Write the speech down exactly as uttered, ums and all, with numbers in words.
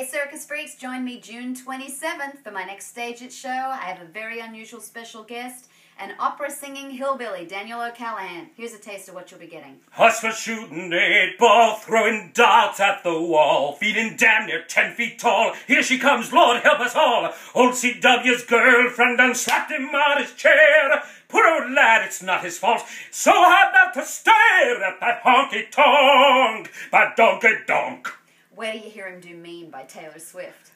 Hey Circus Freaks, join me June twenty-seventh for my next StageIt show. I have a very unusual special guest, an opera-singing hillbilly, Daniel O'Callaghan. Here's a taste of what you'll be getting. Us for shooting eight ball, throwing darts at the wall, feeling damn near ten feet tall. Here she comes, Lord help us all. Old C W's girlfriend done slapped him on his chair. Poor old lad, it's not his fault. So hard not to stare at that honky-tonk, but donkey-donk. Where do you hear him do Mean by Taylor Swift?